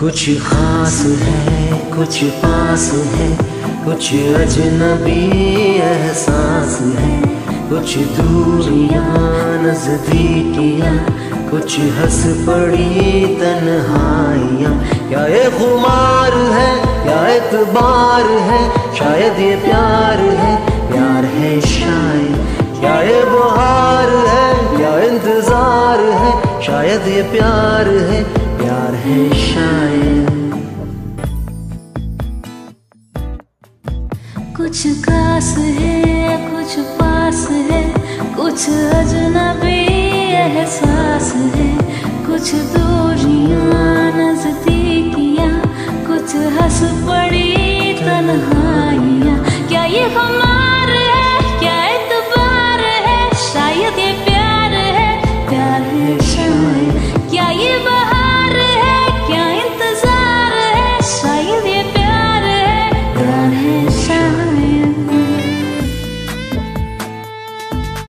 कुछ खास है कुछ पास है, कुछ अजनबी एहसास है, कुछ दूरियां नजदीकियां, कुछ हंस पड़ी तन्हाइयां। क्या ये खुमार है क्या एतबार है, शायद ये प्यार है शायद। क्या ये बहार है क्या इंतजार है, शायद ये प्यार है शायद। कुछ खास है कुछ पास है, कुछ अजनबी एहसास है, कुछ दूरियां नजदीकियां, कुछ हंस पड़ी तन्हाइयां। क्या ये हम